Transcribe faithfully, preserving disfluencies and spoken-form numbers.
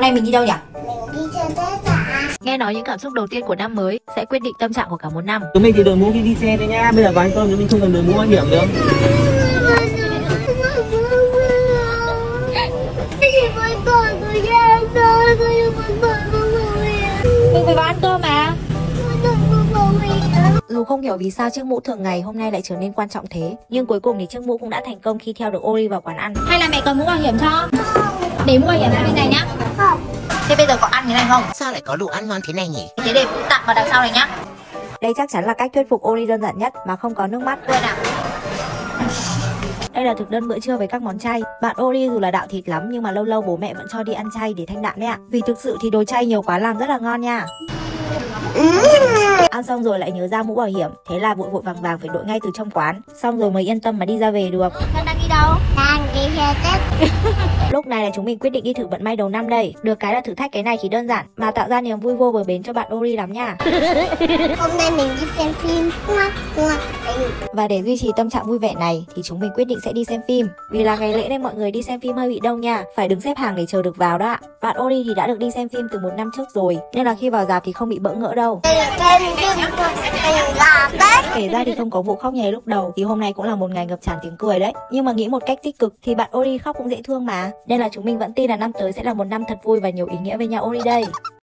nay mình đi đâu nhỉ? Mình đi chơi Tết ạ. Nghe nói những cảm xúc đầu tiên của năm mới sẽ quyết định tâm trạng của cả một năm. Chúng mình thì đội mũ khi đi xe thôi nhá. Bây giờ có anh Công chúng mình không cần đội mũ bảo hiểm nữa. Mình phải vào ăn cơm mà. Dù không hiểu vì sao chiếc mũ thường ngày hôm nay lại trở nên quan trọng thế, nhưng cuối cùng thì chiếc mũ cũng đã thành công khi theo được Ori vào quán ăn. Hay là mẹ cần mũ bảo hiểm cho? Để mũ bảo hiểm ra bên này nhá. Không. Thế bây giờ có ăn cái này không? Sao lại có đồ ăn ngon thế này nhỉ? Thế để tặng vào đằng sau này nhá. Đây chắc chắn là cách thuyết phục Ori đơn giản nhất mà không có nước mắt. Quên nào. Đây là thực đơn bữa trưa với các món chay. Bạn Ori dù là đạo thịt lắm nhưng mà lâu lâu bố mẹ vẫn cho đi ăn chay để thanh đạm đấy ạ. Vì thực sự thì đồ chay nhiều quá làm rất là ngon nha. Ăn xong rồi lại nhớ ra mũ bảo hiểm, thế là vội vội vàng vàng phải đội ngay từ trong quán, xong rồi mới yên tâm mà đi ra về được. Thân đang đi đâu? Đang đi chơi Tết. Lúc này là chúng mình quyết định đi thử vận may đầu năm đây. Được cái là thử thách cái này thì đơn giản mà tạo ra niềm vui vô bờ bến cho bạn Ori lắm nha. Hôm nay mình đi xem phim. Và để duy trì tâm trạng vui vẻ này thì chúng mình quyết định sẽ đi xem phim. Vì là ngày lễ nên mọi người đi xem phim hơi bị đông nha, phải đứng xếp hàng để chờ được vào đó ạ. Bạn Ori thì đã được đi xem phim từ một năm trước rồi, nên là khi vào rạp thì không bị bỡ ngỡ đâu. Đây là xem phim mình là Tết. Kể ra thì không có vụ khóc nhè lúc đầu thì hôm nay cũng là một ngày ngập tràn tiếng cười đấy. Nhưng mà nghĩ một cách tích cực thì bạn Ori khóc cũng dễ thương mà. Nên là chúng mình vẫn tin là năm tới sẽ là một năm thật vui và nhiều ý nghĩa với nhà Ori đây.